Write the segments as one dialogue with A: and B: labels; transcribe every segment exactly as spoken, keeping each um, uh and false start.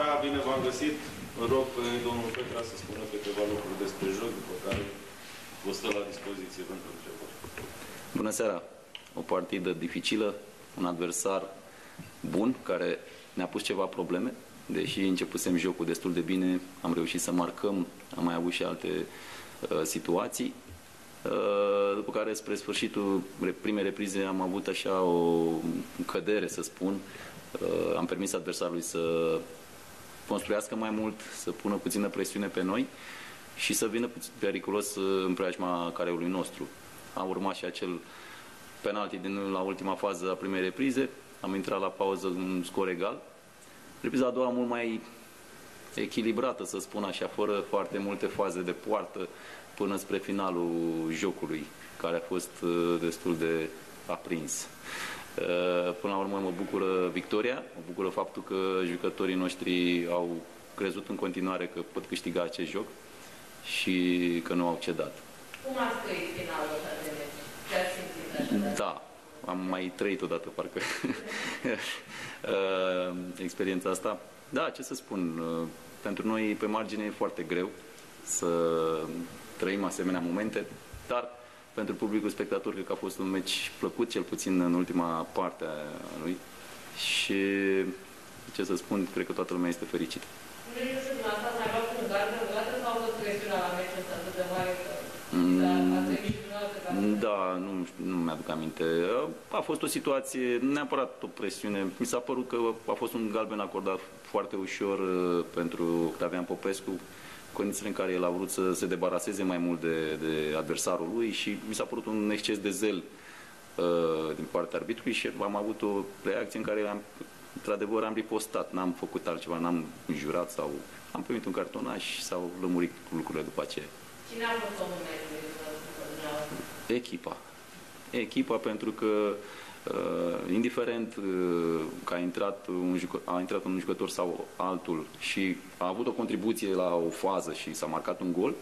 A: seara, bine v-am găsit. Îl rog pe domnul Petra să spună câteva lucruri despre joc, după care vă stă la dispoziție pentru început.
B: Bună seara! O partidă dificilă, un adversar bun, care ne-a pus ceva probleme. Deși începusem jocul destul de bine, am reușit să marcăm, am mai avut și alte uh, situații. Uh, după care, spre sfârșitul primei reprize, am avut așa o cădere, să spun. Uh, am permis adversarului să construiască mai mult, să pună puțină presiune pe noi și să vină periculos în preajma careului nostru. A urmat și acel penalti din la ultima fază a primei reprize, am intrat la pauză un scor egal. Repriza a doua mult mai echilibrată, să spun așa, fără foarte multe faze de poartă până spre finalul jocului, care a fost destul de aprins. Până la urmă mă bucură victoria, mă bucură faptul că jucătorii noștri au crezut în continuare că pot câștiga acest joc și că nu au cedat.
C: Cum ați trăit finalul ăsta de meci? Ce ați simțit așa?
B: Da, am mai trăit odată, parcă, experiența asta. Da, ce să spun, pentru noi pe margine e foarte greu să trăim asemenea momente, dar pentru publicul spectator cred că a fost un meci plăcut, cel puțin în ultima parte a lui. Și, ce să spun, cred că toată lumea este fericită.
C: Nu știu dacă dumneavoastră ați mai luat un gard vreodată sau a fost presiunea la meciul ăsta atât de mare că ați trăit și dumneavoastră?
B: Da, nu, nu mi-aduc aminte. A fost o situație, neapărat o presiune. Mi s-a părut că a fost un galben acordat foarte ușor pentru Octavian Popescu, condițiile în care el a vrut să se debaraseze mai mult de, de adversarul lui și mi s-a părut un exces de zel uh, din partea arbitrului și am avut o reacție în care am, într-adevăr am ripostat, n-am făcut altceva, n-am jurat sau am primit un cartonaș sau lămurit lucrurile după aceea.
C: Cine a fost omul meu?
B: Echipa. Echipa, pentru că Uh, indiferent uh, că a intrat, un a intrat un jucător sau altul și a avut o contribuție la o fază și s-a marcat un gol,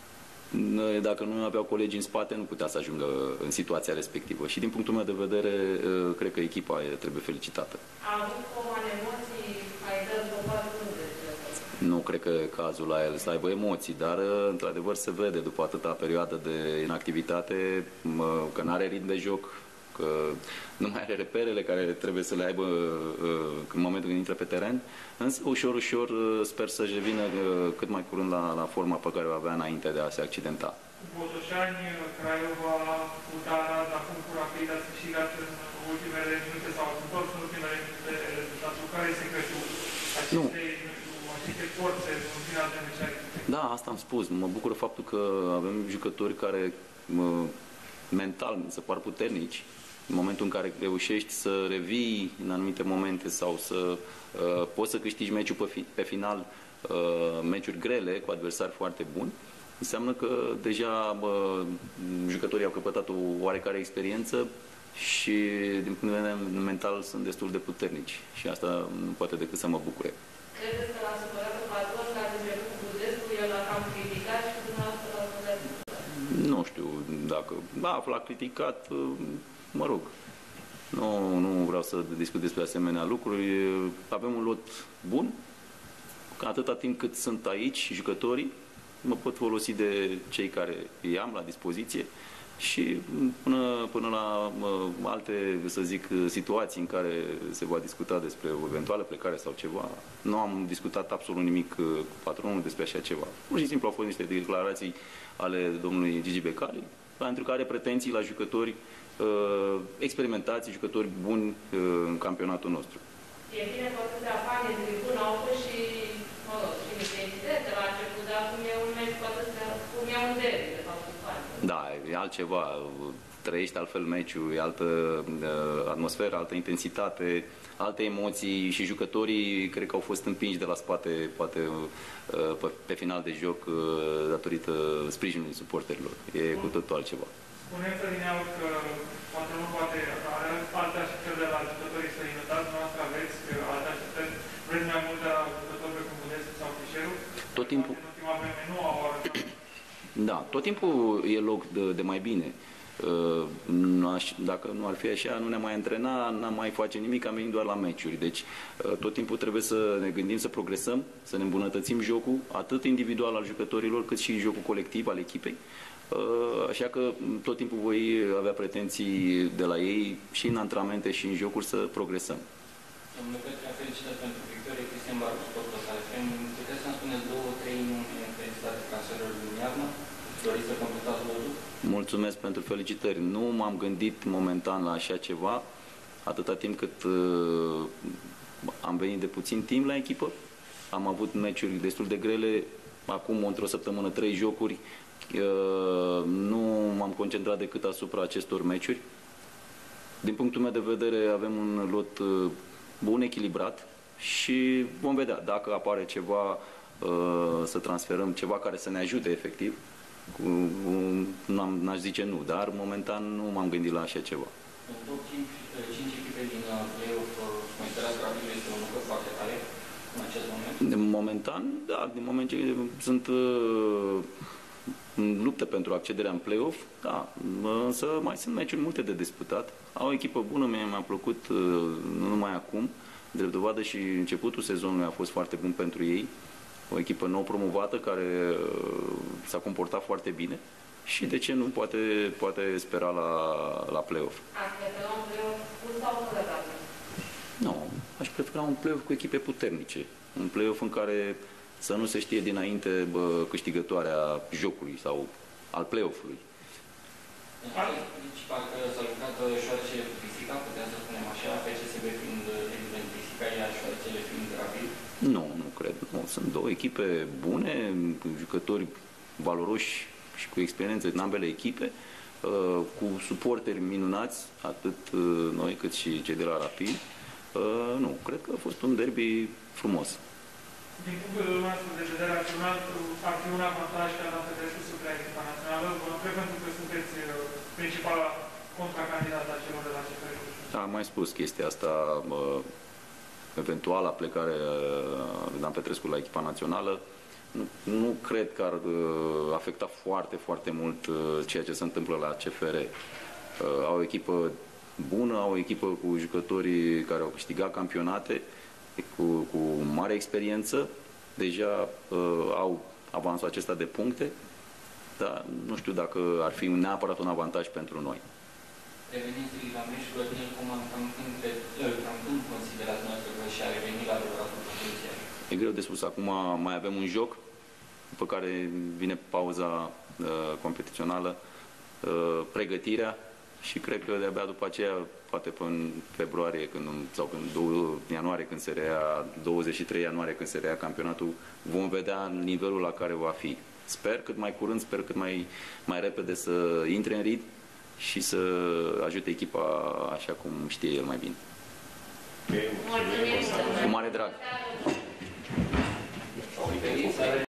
B: uh, dacă nu aveau colegi în spate, nu putea să ajungă în situația respectivă. Și din punctul meu de vedere, uh, cred că echipa trebuie felicitată.
C: A avut cumva emoții, ai dat dovadă unde?
B: Nu cred că cazul la el să aibă emoții, dar într-adevăr se vede după atâta perioadă de inactivitate că nu are ritm de joc, că nu mai are reperele care trebuie să le aibă uh, în momentul când intră pe teren, însă ușor, ușor uh, sper să-și revină uh, cât mai curând la, la forma pe care o avea înainte de a se accidenta.
D: Botoșani, Craiova, Utara, acum cu Rapid ați câștigat în ultimele minute sau ați întors în ultimele minute rezultatul. Care este, cred eu, aceste, nu. aceste forțe în final de meciari?
B: Da, asta am spus. Mă bucură faptul că avem jucători care mă, mental mi se par puternici. În momentul în care reușești să revii în anumite momente sau să uh, poți să câștigi meciul pe, fi, pe final, uh, meciuri grele cu adversari foarte buni, înseamnă că deja uh, jucătorii au căpătat o oarecare experiență și din punct de vedere mental sunt destul de puternici și asta nu poate decât să mă bucure.
C: Credeți că l-a supărat pe patron că ați început cu Budescu, el l-a cam criticat și dumneavoastră l-a supărat?
B: Nu știu dacă... Da, l-a criticat... Mă rog, nu, nu vreau să discut despre asemenea lucruri. Avem un lot bun. Atâta timp cât sunt aici jucătorii, mă pot folosi de cei care îi am la dispoziție și până, până la mă, alte, să zic, situații în care se va discuta despre o eventuală plecare sau ceva, nu am discutat absolut nimic cu patronul despre așa ceva. Pur și simplu au fost niște declarații ale domnului Gigi Becali, pentru că are pretenții la jucători uh, experimentați, jucători buni uh, în campionatul nostru.
C: E bine că atâtea fani în tribună au fost și, mă rog, și niște incidente la început, dar cum e un meci, poate să cum e un derby, de fapt, cu fani.
B: Da, e altceva. Trăiești altfel meciul, e altă uh, atmosferă, altă intensitate, alte emoții și jucătorii cred că au fost împinși de la spate, poate uh, pe, pe final de joc, uh, datorită sprijinului suporterilor. E cu totul altceva.
D: Spuneți, Alineaur, că poate nu poate, are alte așteptări de la jucătorii străinătați, dumneavoastră aveți alte așteptări, vreți mai mult de la jucători pe Budescu sau Fișeru? Tot timpul. În ultima vreme nu au arătat.
B: Da, tot timpul e loc de, de mai bine. Nu aș, dacă nu ar fi așa, nu ne mai antrena, n-am mai face nimic, am venit doar la meciuri. Deci tot timpul trebuie să ne gândim să progresăm, să ne îmbunătățim jocul, atât individual al jucătorilor, cât și jocul colectiv al echipei. Așa că tot timpul voi avea pretenții de la ei și în antrenamente și în jocuri să progresăm.
E: Domnule Petre, felicitări pentru victorie. Cristian Barbu, Sport Total F M. Puteți să-mi spuneți două, trei nume pe lista de transferuri din iarnă? Doriți să completați lotul?
B: Mulțumesc pentru felicitări. Nu m-am gândit momentan la așa ceva, atâta timp cât uh, am venit de puțin timp la echipă. Am avut meciuri destul de grele. Acum, într-o săptămână, trei jocuri. Uh, nu m-am concentrat decât asupra acestor meciuri. Din punctul meu de vedere, avem un lot uh, bun, echilibrat și vom vedea dacă apare ceva, uh, să transferăm ceva care să ne ajute efectiv. N-aș zice nu, dar momentan nu m-am gândit la așa ceva.
E: În top cinci echipe din play-off, considerați că Rapidul este o muncă foarte tare în acest moment?
B: Momentan, da, din moment ce sunt uh, în luptă pentru accederea în play-off, da, însă mai sunt meciuri multe de disputat. Au o echipă bună, mi-a plăcut uh, nu numai acum, drept dovadă și începutul sezonului a fost foarte bun pentru ei. O echipă nou promovată care uh, s-a comportat foarte bine și de ce nu poate, poate spera la, la play-off.
C: Ați prefera un play-off cu sau fără Rapid?
B: Nu, aș prefera un play-off cu echipe puternice. Un play-off în care să nu se știe dinainte bă, câștigătoarea jocului sau al play-off-ului.
E: Deci parcă s-a lucrat șoarecele cu pisica, putem să spunem așa, F C S B fiind evident pisica, iar șoarecele fiind Rapid?
B: Nu, nu cred. Nu. Sunt două echipe bune, jucători valoroși și cu experiență în ambele echipe, cu suporteri minunați, atât noi cât și cei de la Rapid. Nu, cred că a fost un derby frumos.
D: Din punctul nostru de vedere, ar fi un avantaj ca dată de sus la echipa națională. Vă întreb pentru că sunteți principala contracandidată a celor de la C F R.
B: Da, am mai spus chestia asta. Eventuala plecare lui Dan Petrescu la echipa națională, nu, nu cred că ar uh, afecta foarte, foarte mult uh, ceea ce se întâmplă la C F R. Uh, au o echipă bună, au o echipă cu jucătorii care au câștigat campionate, cu, cu mare experiență, deja uh, au avansul acesta de puncte, dar nu știu dacă ar fi neapărat un avantaj pentru noi.
E: Revenind la meciul Clotinel, cum am cam când considerați noastră că și-a revenit la adevăratul potențial?
B: E greu de spus. Acum mai avem un joc, după care vine pauza uh, competițională, uh, pregătirea și cred că de-abia după aceea, poate până în februarie când, sau în doi ianuarie, când se rea, douăzeci și trei ianuarie când se rea campionatul, vom vedea nivelul la care va fi. Sper cât mai curând, sper cât mai, mai repede să intre în ritm și să ajute echipa așa cum știe el mai bine.
C: Mulțumim!
B: Cu mare drag!